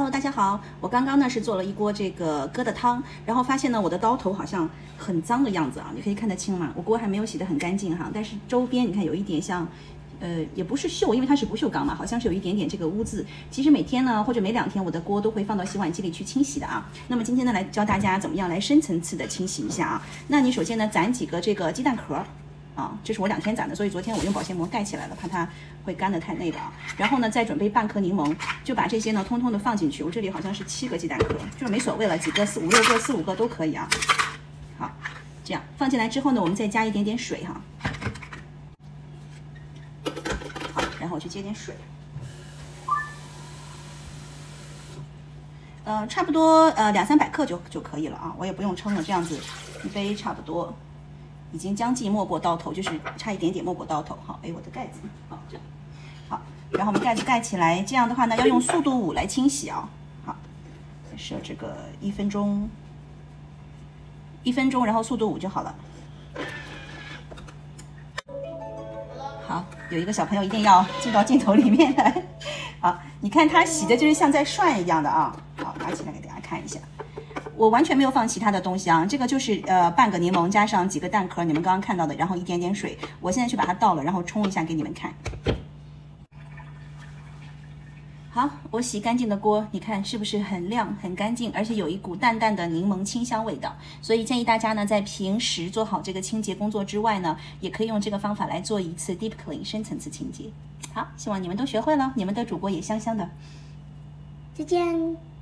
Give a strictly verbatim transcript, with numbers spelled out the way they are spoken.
Hello， 大家好，我刚刚呢是做了一锅这个疙瘩汤，然后发现呢我的刀头好像很脏的样子啊，你可以看得清吗？我锅还没有洗得很干净哈，但是周边你看有一点像，呃，也不是锈，因为它是不锈钢嘛，好像是有一点点这个污渍。其实每天呢或者每两天我的锅都会放到洗碗机里去清洗的啊。那么今天呢来教大家怎么样来深层次的清洗一下啊。那你首先呢攒几个这个鸡蛋壳。啊，这是我两天攒的，所以昨天我用保鲜膜盖起来了，怕它会干得太累了啊。然后呢，再准备半颗柠檬，就把这些呢通通的放进去。我这里好像是七个鸡蛋壳，就是没所谓了，几个四五六个四五个都可以啊。好，这样放进来之后呢，我们再加一点点水哈。好，然后我去接点水。呃，差不多呃两三百克就就可以了啊，我也不用称了，这样子一杯差不多。已经将近没过刀头，就是差一点点没过刀头。好，哎，我的盖子，好，这样，好，然后我们盖子盖起来，这样的话呢，要用速度五来清洗啊。好，设这个一分钟，一分钟，然后速度五就好了。好，有一个小朋友一定要进到镜头里面来。好，你看他洗的就是像在涮一样的啊。好，拿起来给大家看一下。我完全没有放其他的东西啊，这个就是呃半个柠檬加上几个蛋壳，你们刚刚看到的，然后一点点水。我现在去把它倒了，然后冲一下给你们看。好，我洗干净的锅，你看是不是很亮很干净，而且有一股淡淡的柠檬清香味道。所以建议大家呢，在平时做好这个清洁工作之外呢，也可以用这个方法来做一次 deep clean 深层次清洁。好，希望你们都学会了，你们的煮锅也香香的。 再见。